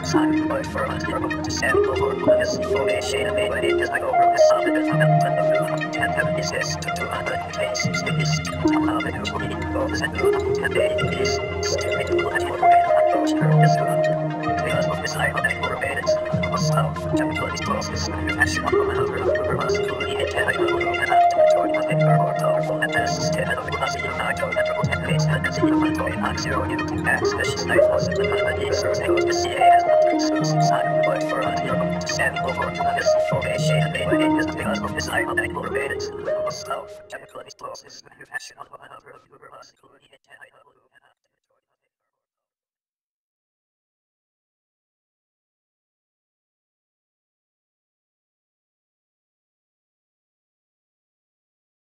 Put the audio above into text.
Simon Boy for us, you're going to stand over this formation, and when it is like over the summit of the 10 is this to 200 places, it is to have a new meaning goes and it is still in the life of a those terms because of this I have more bands of stuff, chemical process, manufacture of another velocity, and I know that after the of more powerful and best instead of the velocity of NATO network templates and the zero point not zero unit max, the snipe was in the melody, so the CA has not exclusive sign, but for us, you're going to stand over this formation, and it is because of this I have more bands of stuff, chemical process, manufacture of another velocity, and I know